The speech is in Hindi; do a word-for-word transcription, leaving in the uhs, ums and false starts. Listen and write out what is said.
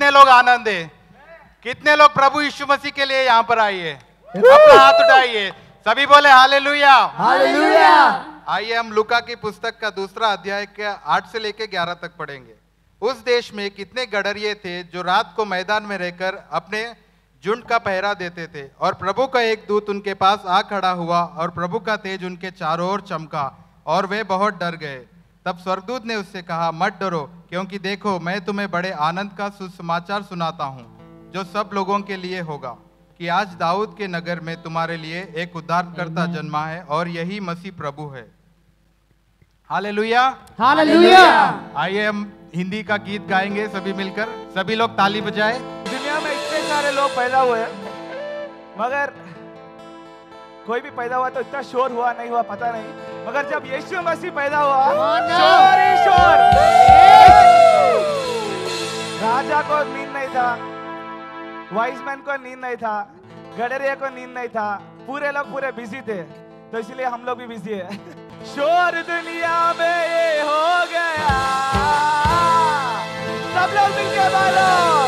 कितने लोग आनंद है? कितने लोग प्रभु यीशु मसीह के लिए यहाँ पर आइए? अपना हाथ उठाइए, सभी बोले हालेलुया हालेलुया। आइए हम लूका की पुस्तक का दूसरा अध्याय के आठ से लेके ग्यारह तक पढ़ेंगे। उस देश में कितने गडरिये थे जो रात को मैदान में रहकर अपने झुंड का पहरा देते थे, और प्रभु का एक दूत उनके पास आ खड़ा हुआ और प्रभु का तेज उनके चारों ओर चमका और वे बहुत डर गए। तब स्वर्गदूत ने उससे कहा, मत डरो, क्योंकि देखो मैं तुम्हें बड़े आनंद का सुसमाचार सुनाता हूँ जो सब लोगों के लिए होगा, कि आज दाऊद के नगर में तुम्हारे लिए एक उद्धारकर्ता जन्मा है और यही मसीह प्रभु है। Hallelujah hallelujah. आइए हम हिंदी का गीत गाएंगे सभी मिलकर, सभी लोग ताली बजाए। दुनिया में इतने सारे लोग पैदा हुए, मगर कोई भी पैदा हुआ तो इतना शोर हुआ नहीं हुआ पता नहीं, मगर जब यीशु मसीह पैदा हुआ शोर ही शोर। राजा को नींद नहीं था, वाइस मैन को नींद नहीं था, गडरिया को नींद नहीं था, पूरे लोग पूरे बिजी थे, तो इसलिए हम लोग भी बिजी है। शोर दुनिया में ये हो गया, सब लोग मिलके बोलो